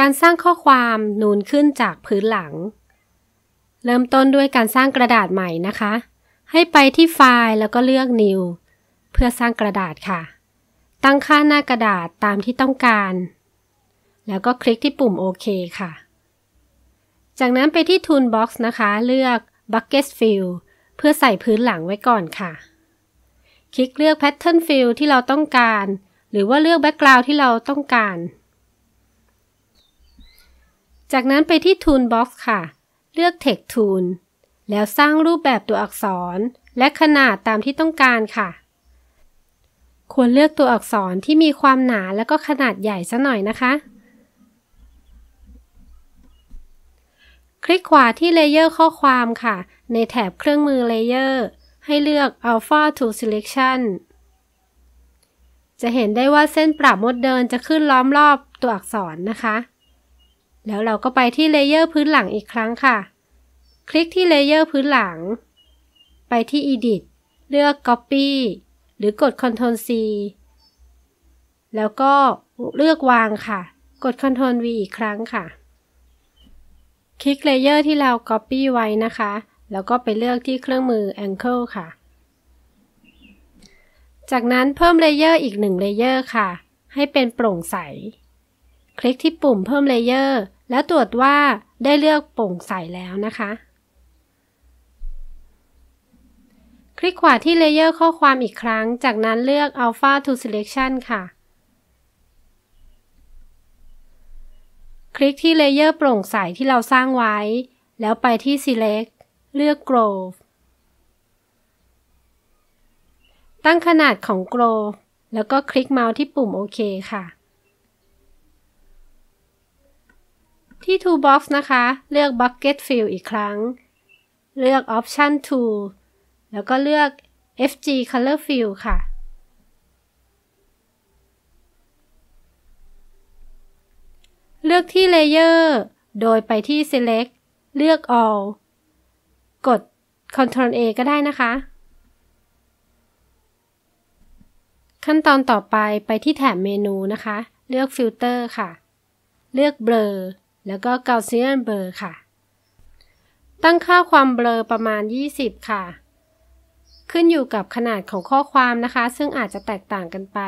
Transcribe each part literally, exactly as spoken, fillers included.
การสร้างข้อความนูนขึ้นจากพื้นหลังเริ่มต้นด้วยการสร้างกระดาษใหม่นะคะให้ไปที่ไฟล์แล้วก็เลือก New เพื่อสร้างกระดาษค่ะตั้งค่าหน้ากระดาษตามที่ต้องการแล้วก็คลิกที่ปุ่มโอเคค่ะจากนั้นไปที่ Toolbox นะคะเลือก Bucket Fill เพื่อใส่พื้นหลังไว้ก่อนค่ะคลิกเลือก Pattern Fill ที่เราต้องการหรือว่าเลือก Background ที่เราต้องการจากนั้นไปที่ Toolbox ค่ะเลือก Text Tool แล้วสร้างรูปแบบตัวอักษรและขนาดตามที่ต้องการค่ะควรเลือกตัวอักษรที่มีความหนาและก็ขนาดใหญ่ซะหน่อยนะคะคลิกขวาที่เลเยอร์ข้อความค่ะในแถบเครื่องมือเลเยอร์ให้เลือก Alpha to Selection จะเห็นได้ว่าเส้นปรับมดเดินจะขึ้นล้อมรอบตัวอักษรนะคะแล้วเราก็ไปที่เลเยอร์พื้นหลังอีกครั้งค่ะคลิกที่เลเยอร์พื้นหลังไปที่ Edit เลือก Copy หรือกด Ctrl C แล้วก็เลือกวางค่ะกด Ctrl V อีกครั้งค่ะคลิกเลเยอร์ที่เรา Copy ไว้นะคะแล้วก็ไปเลือกที่เครื่องมือ Angle ค่ะจากนั้นเพิ่มเลเยอร์อีกหนึ่งเลเยอร์ค่ะให้เป็นโปร่งใสคลิกที่ปุ่มเพิ่มเลเยอร์แล้วตรวจว่าได้เลือกโปร่งใสแล้วนะคะคลิกขวาที่เลเยอร์ข้อความอีกครั้งจากนั้นเลือก Alpha to Selection ค่ะคลิกที่เลเยอร์โปร่งใสที่เราสร้างไว้แล้วไปที่ Select เลือก Grove ตั้งขนาดของ Grove แล้วก็คลิกเมาส์ที่ปุ่มโอเคค่ะที่ Toolbox นะคะเลือก Bucket Fill อีกครั้งเลือก Option Tool แล้วก็เลือก เอฟ จี Color Fill ค่ะเลือกที่ Layer โดยไปที่ Select เลือก All กด Ctrl A ก็ได้นะคะขั้นตอนต่อไปไปที่แถบเมนูนะคะเลือก Filter ค่ะเลือก Blur แล้วก็ Gaussian Blur ค่ะตั้งค่าความเบลอประมาณยี่สิบค่ะขึ้นอยู่กับขนาดของข้อความนะคะซึ่งอาจจะแตกต่างกันไป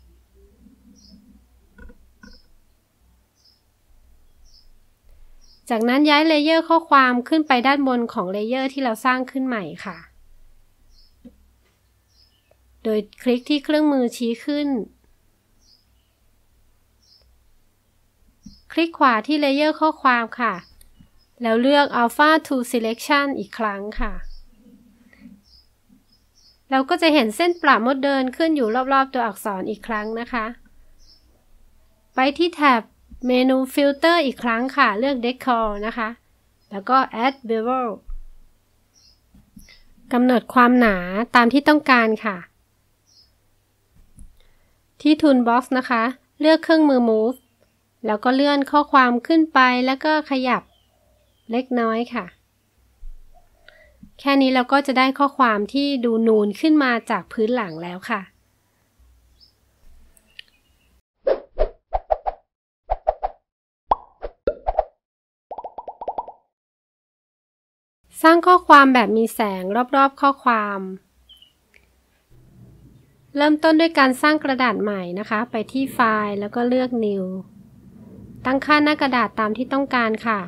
จากนั้นย้ายเลเยอร์ข้อความขึ้นไปด้านบนของเลเยอร์ที่เราสร้างขึ้นใหม่ค่ะโดยคลิกที่เครื่องมือชี้ขึ้นคลิกขวาที่เลเยอร์ข้อความค่ะแล้วเลือก Alpha to Selection อีกครั้งค่ะเราก็จะเห็นเส้นประมดเดินขึ้นอยู่รอบๆตัวอักษรอีกครั้งนะคะไปที่แถบเมนู Filter อีกครั้งค่ะเลือก Decor นะคะแล้วก็ Add Bevel กำหนดความหนาตามที่ต้องการค่ะที่ Toolbox นะคะเลือกเครื่องมือ Move แล้วก็เลื่อนข้อความขึ้นไปแล้วก็ขยับเล็กน้อยค่ะแค่นี้เราก็จะได้ข้อความที่ดูนูนขึ้นมาจากพื้นหลังแล้วค่ะสร้างข้อความแบบมีแสงรอบๆข้อความเริ่มต้นด้วยการสร้างกระดาษใหม่นะคะไปที่ไฟล์แล้วก็เลือก New ตั้งค่าหน้ากระดาษตามที่ต้องการค่ะ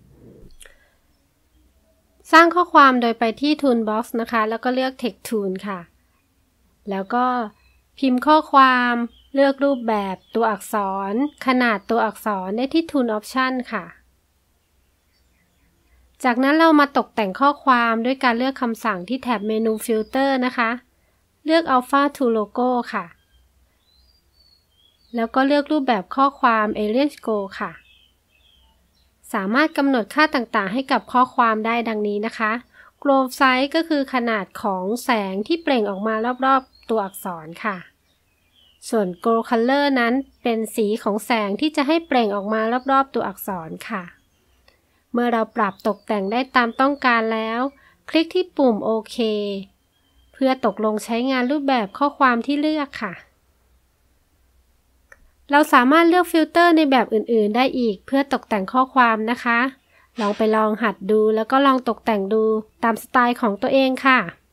สร้างข้อความโดยไปที่ Toolbox นะคะแล้วก็เลือก Text Tool ค่ะแล้วก็พิมพ์ข้อความเลือกรูปแบบตัวอักษรขนาดตัวอักษรได้ที่ Tool Option ค่ะจากนั้นเรามาตกแต่งข้อความด้วยการเลือกคำสั่งที่แถบเมนู Filter นะคะเลือก Alpha to Logo ค่ะแล้วก็เลือกรูปแบบข้อความ Alien Go ค่ะสามารถกำหนดค่าต่างๆให้กับข้อความได้ดังนี้นะคะ Grove Size ก็คือขนาดของแสงที่เปล่งออกมารอบๆตัวอักษรค่ะส่วน Glow Color นั้นเป็นสีของแสงที่จะให้เปล่งออกมารอบๆตัวอักษรค่ะเมื่อเราปรับตกแต่งได้ตามต้องการแล้วคลิกที่ปุ่มโอเคเพื่อตกลงใช้งานรูปแบบข้อความที่เลือกค่ะเราสามารถเลือกฟิลเตอร์ในแบบอื่นๆได้อีกเพื่อตกแต่งข้อความนะคะลองไปลองหัดดูแล้วก็ลองตกแต่งดูตามสไตล์ของตัวเองค่ะ